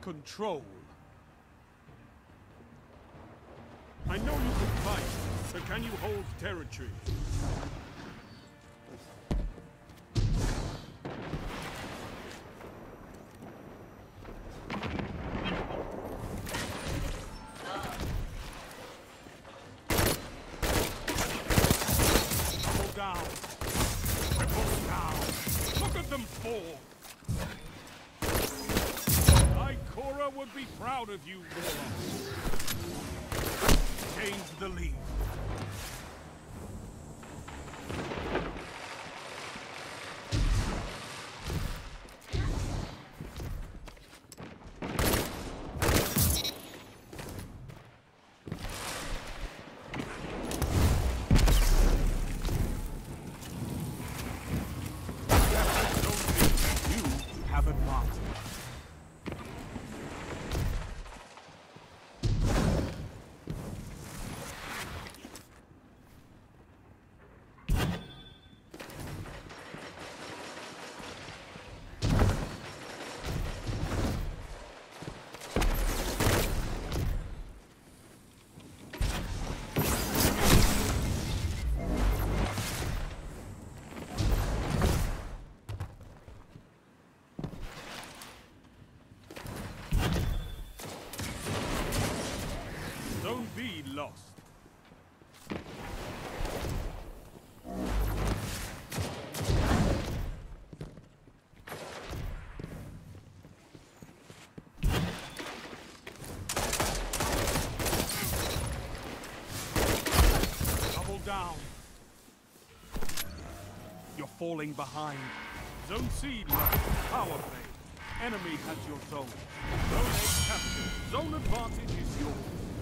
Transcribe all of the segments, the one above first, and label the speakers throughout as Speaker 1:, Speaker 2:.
Speaker 1: control. I know you can fight, but can you hold territory? Down. Triple down. Look at them fall. Ikora would be proud of you, warlock. Change the lead. Zone B lost. Double down. You're falling behind. Zone C lost. Power play. Enemy has your zone. Zone A captured. Zone advantage is yours.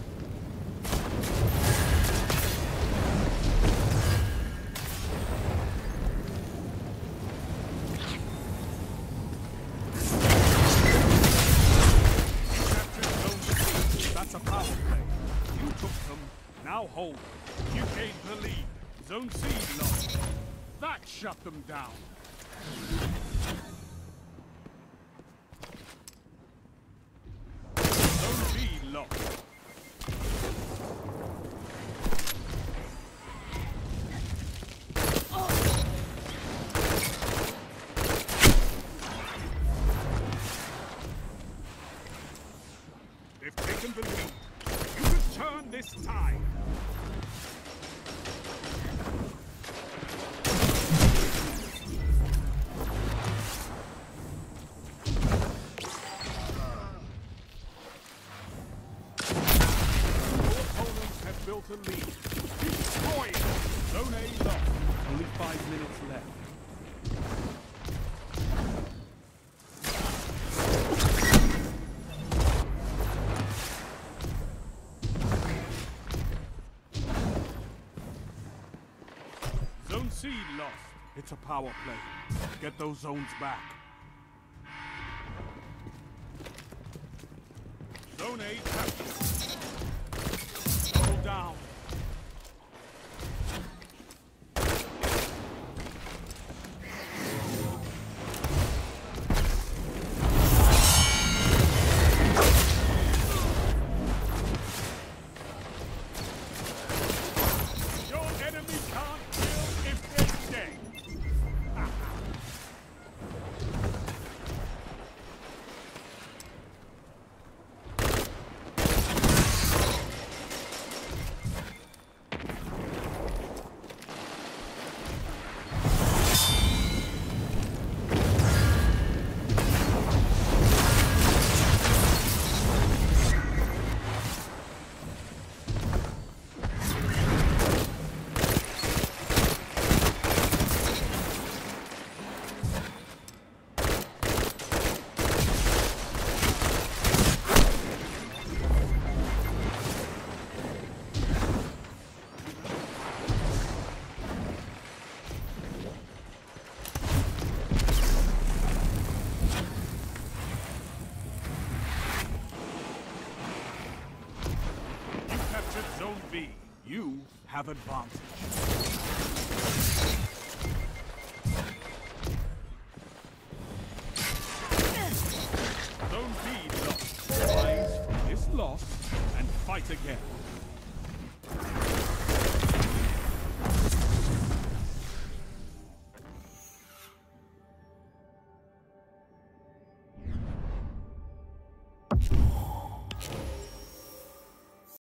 Speaker 1: That's a power play. You took them, now hold. You gained the lead. Zone C lost. That shut them down. Zone B lost. They've taken the lead. You can turn this tide. Your opponents have built a lead. Destroy it. Zone A lost. Only 5 minutes left. Zone C lost. It's a power play. Get those zones back. Zone A captured. Double down. Your enemy can't kill if they're dead. Zone B, you have advantage. Zone B lost. fight again.